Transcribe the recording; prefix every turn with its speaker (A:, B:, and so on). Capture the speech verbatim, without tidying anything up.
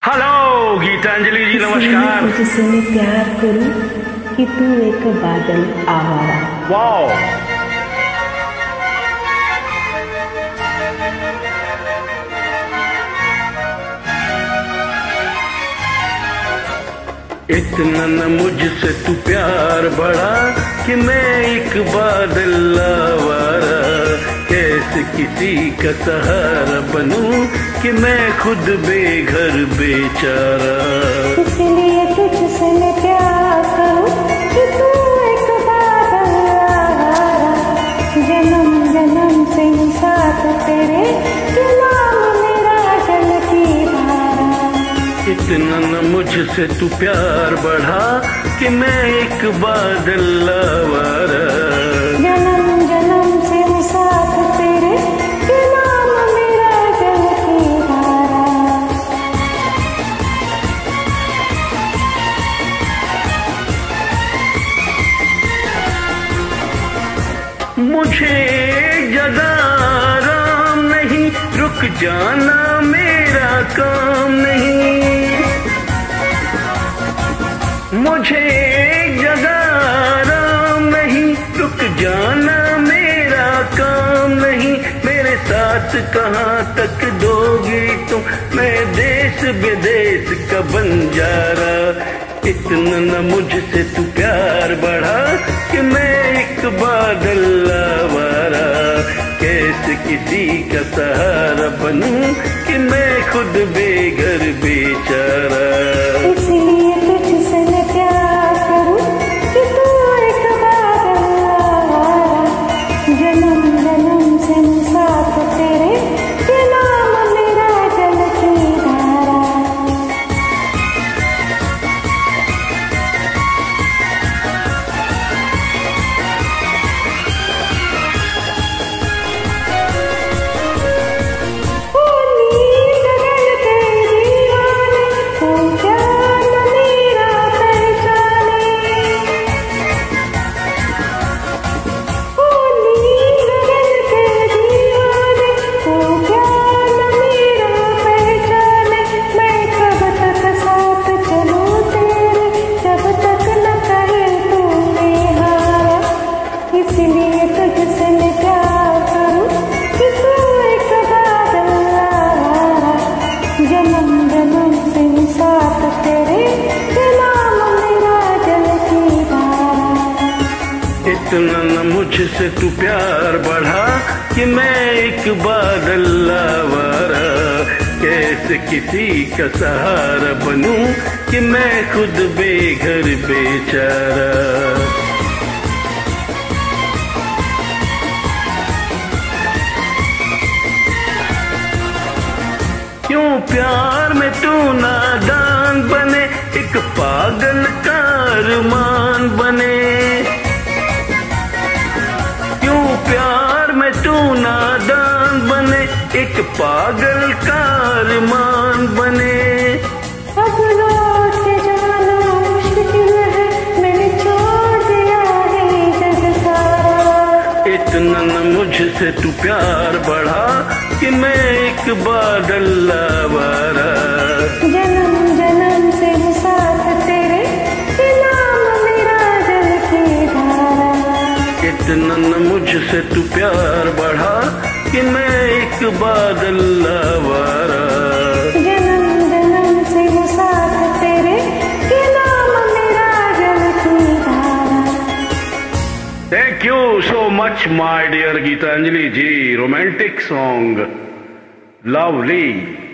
A: Hello Geetanjali जी, नमस्कार।
B: तुझसे मैं प्यार करूं कि तू एक बादल आवारा।
A: वाओ, इतना न मुझसे तू प्यार बढ़ा कि मैं एक बादल आवारा। कैसे किसी का सहारा बनूं कि मैं खुद बेघर बेचारा।
B: इसलिए तुझसे मैं प्यार करूं कि तू एक बादल आवारा। जन्म जन्म से साथ तेरे कि नाम मेरा जल की धारा।
A: इतना न मुझसे तू प्यार बढ़ा कि मैं एक बादल आवारा।
B: जन्म जन्म से साथ तेरे कि नाम मेरा जल की धारा।
A: मुझे जगह आराम नहीं, रुक जाना मेरा काम नहीं। मुझे जगह आराम नहीं, रुक जाना मेरा काम नहीं। मेरे साथ कहाँ तक दोगी तुम, मैं देश विदेश का बंजारा। इतना न मुझसे तू प्यार बढ़ा कि मैं एक बादल आवारा। कैसे किसी का सहारा बनूं कि मैं खुद बेघर बेचारा।
B: इसलिए तुझसे मैं प्यार करूं कि तू एक बादल आवारा। जन्म जन्म से साथ तेरे कि नाम मेरा जल की धारा। इसलिए तुझसे मैं प्यार करूं कि तू एक बादल आवारा। जन्म जन्म से साथ तेरे कि नाम मेरा जल की धारा।
A: इतना न मुझसे तू प्यार बढ़ा कि मैं एक बादल आवारा। कैसे किसी का सहारा बनूं कि मैं खुद बेघर बेचारा। क्यों प्यार में तू नादान बने, एक पागल का अरमान बने। क्यों प्यार में तू नादान बने, एक पागल का अरमान बने।
B: अब लौट के जाना मुश्किल है, मैंने छोड़ दिया है जग सारा।
A: इतना न मुझसे तू प्यार बढ़ा कि मैं एक बादल आवारा।
B: जन्म जन्म से साथ तेरे कि नाम मेरा जल की धारा।
A: इतना न मुझसे तू प्यार बढ़ा कि मैं एक बादल आवारा।
B: जन्म जन्म से साथ तेरे कि नाम मेरा जल की धारा।
A: Thank you so much my dear Gitanjali ji. Romantic song, lovely.